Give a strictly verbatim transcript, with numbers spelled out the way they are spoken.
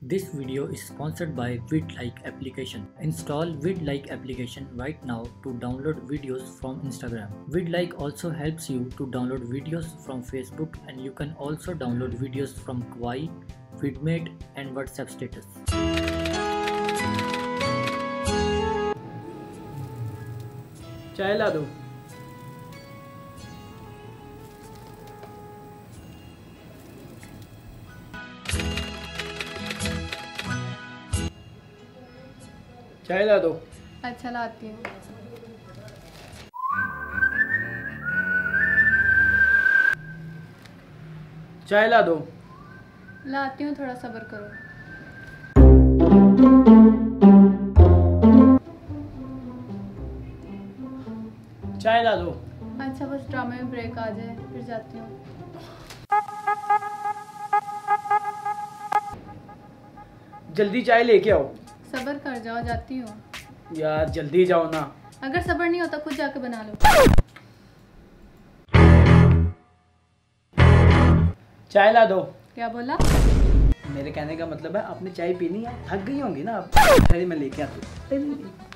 This video is sponsored by vidLike application. Install vidLike application right now to download videos from Instagram. vidLike also helps you to download videos from Facebook, and you can also download videos from Kawaii, Vidmate and WhatsApp status. चाय ला दो। चाय ला दो। अच्छा लाती हूँ। चाय ला दो। लाती हूँ, थोड़ा सब्र करो। चाय ला दो। अच्छा बस ड्रामे में ब्रेक आ जाए फिर जाती हूँ। जल्दी चाय लेके आओ। सब्र कर जाओ, जाती हूँ। यार जल्दी जाओ ना। अगर सब्र नहीं होता खुद जाके बना लो। चाय ला दो। क्या बोला? मेरे कहने का मतलब है आपने चाय पीनी है, थक गई होंगी ना आप। मैं लेके आता हूँ।